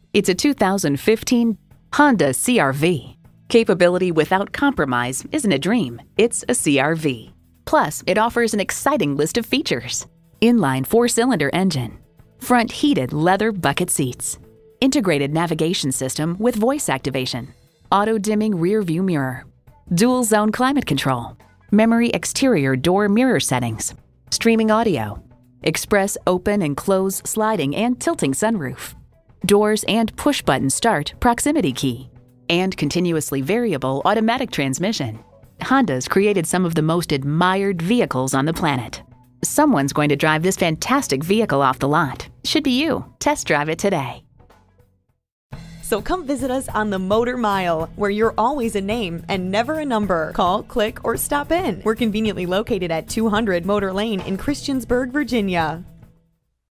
It's a 2015 Honda CR-V. Capability without compromise isn't a dream, it's a CR-V. Plus, it offers an exciting list of features. Inline 4-cylinder engine, front heated leather bucket seats, integrated navigation system with voice activation, auto-dimming rear view mirror, dual zone climate control, memory exterior door mirror settings, streaming audio, express open and close sliding and tilting sunroof, doors and push-button start proximity key, and continuously variable automatic transmission. Honda's created some of the most admired vehicles on the planet. Someone's going to drive this fantastic vehicle off the lot. Should be you. Test drive it today. So come visit us on the Motor Mile, where you're always a name and never a number. Call, click, or stop in. We're conveniently located at 200 Motor Lane in Christiansburg, Virginia.